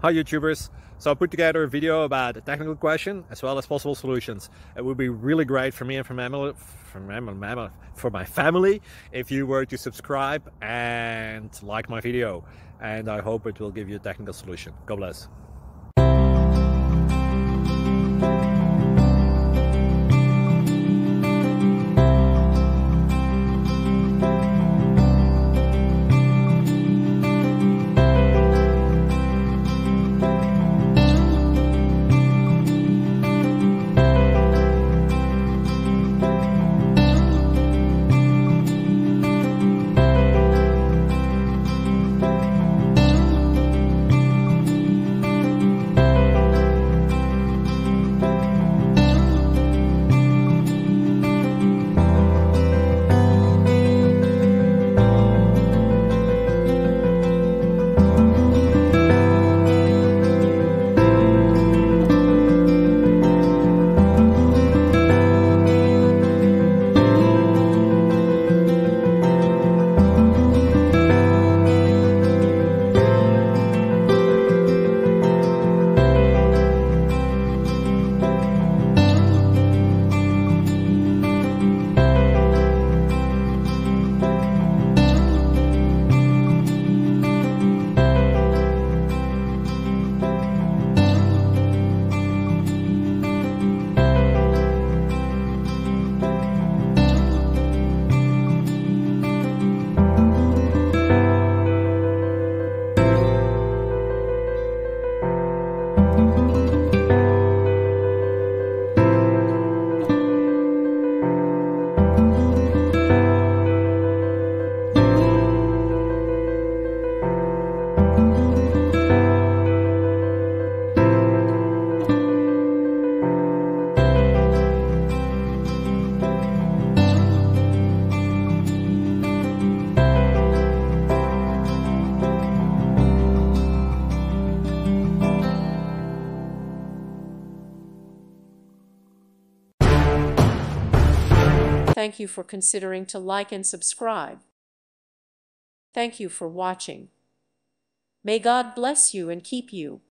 Hi YouTubers! So I put together a video about a technical question as well as possible solutions. It would be really great for me and for my family if you were to subscribe and like my video, and I hope it will give you a technical solution. God bless. Thank you for considering to like and subscribe. Thank you for watching. May God bless you and keep you.